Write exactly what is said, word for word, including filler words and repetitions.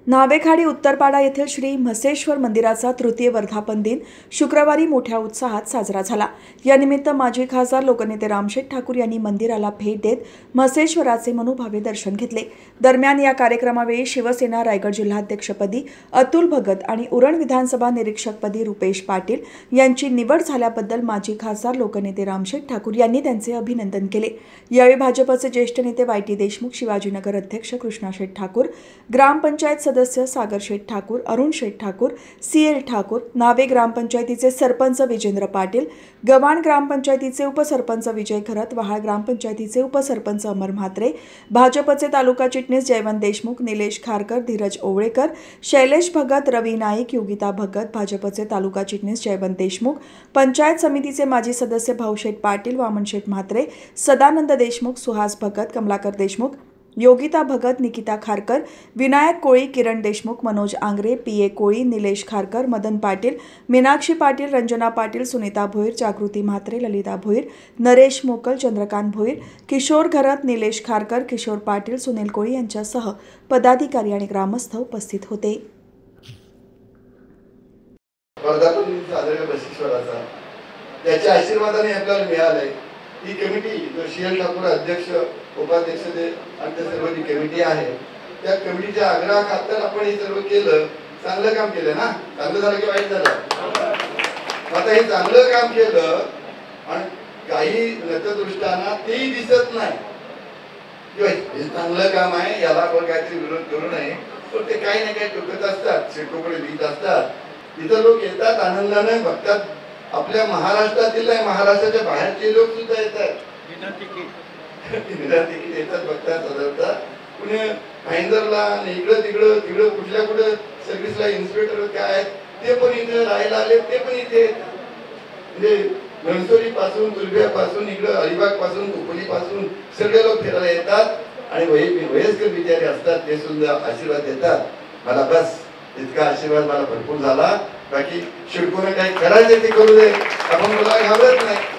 न्हावेखाडी उत्तरपाडा येथील श्री म्हसेश्वर मंदिराचा तृतीय वर्धापन दिन शुक्रवारी मोठ्या उत्साहात साजरा झाला। या निमित्त माजी खासदार लोकनेते रामशेठ ठाकूर यांनी मंदिराला भेट देत म्हसेश्वराचे मनोभावे दर्शन घेतले। दरम्यान या कार्यक्रमावेळी शिवसेना रायगड जिल्हाध्यक्षपदी अतुल भगत आणि उरण विधानसभा निरीक्षकपदी रुपेश पाटील यांची निवड झाल्याबद्दल माजी खासदार लोकनेते रामशेठ ठाकूर यांनी त्यांचे अभिनंदन केले। यावेळी भाजपचे ज्येष्ठ नेते वाय टी देशमुख, शिवाजीनगर अध्यक्ष कृष्णा शेठ ठाकूर, ग्रामपंचायत सदस्य सागर शेठ ठाकूर, अरुण शेठ ठाकूर, सी एल ठाकूर, न्हावे ग्रामपंचायतीचे सरपंच विजेंद्र पाटील, गव्हाण ग्रामपंचायतीचे उपसरपंच विजय खरत, वहाळ ग्रामपंचायतीचे उपसरपंच अमर म्हात्रे, भाजपचे तालुका चिटणीस जयवंत देशमुख, निलेश खारकर, धीरज ओवळेकर, शैलेश भगत, रवी नाईक, योगिता भगत, भाजपचे तालुका चिटणीस जयवंत देशमुख, पंचायत समितीचे माजी सदस्य भाऊशेठ पाटील, वामनशेठ म्हात्रे, सदानंद देशमुख, सुहास भगत, कमलाकर देशमुख, योगिता भगत, निकिता खारकर, विनायक कोळी, किरण देशमुख, मनोज आंग्रे, पी ए कोळी, निलेश खारकर, मदन पाटील, मीनाक्षी पाटील, रंजना पाटील, सुनीता भोईर, जागृती म्हात्रे, ललिता भोईर, नरेश मोकल, चंद्रकांत भोईर, किशोर घरत, निलेश खारकर, किशोर पाटील, सुनील कोळी यांच्यासह पदाधिकारी आणि ग्रामस्थ उपस्थित होते। त्याच्या आशीर्वादाने आपल्याला मिळालंय। ही कमिटी जो सी एल ठाकूर अध्यक्ष उपाध्यक्ष आणि त्या सर्व जी कमिटी आहे त्या कमिटीच्या आग्रहाखातर आपण हे सर्व केलं। चांगलं काम केलं ना? चांगलं झालं की वाईट झालं? आता हे चांगलं काम केलं आणि काही नतदृष्टांना तेही दिसत नाही किंवा हे चांगलं काम आहे याला आपण काहीतरी विरोध करू नये, पण ते काही ना काही टोकत असतात, शेकोकडे लिहित असतात। तिथं लोक येतात, आनंदाने बघतात। आपल्या महाराष्ट्रातील नाही, महाराष्ट्राच्या बाहेरचे लोक सुद्धा येतात, बिना तिकीट येतात, बघतात, सदरतात। पुणे भाईंदरला इकडं तिकडं तिकडं कुठल्या कुठं सर्व्हिसला इन्स्पेक्टर काय आहेत ते पण इथे राहायला आले, ते पण इथे म्हणजे घणसोली पासून, तुलब्या पासून, इकडं अलिबाग पासून, कुपली पासून सगळे लोक फिरायला येतात आणि वयस्कर विचारी असतात, ते सुद्धा आशीर्वाद देतात। मला बस इतका आशीर्वाद मला भरपूर झाला। बाकी शिडकोने काही करायचे ते करू दे, आपण मला घाबरत नाही।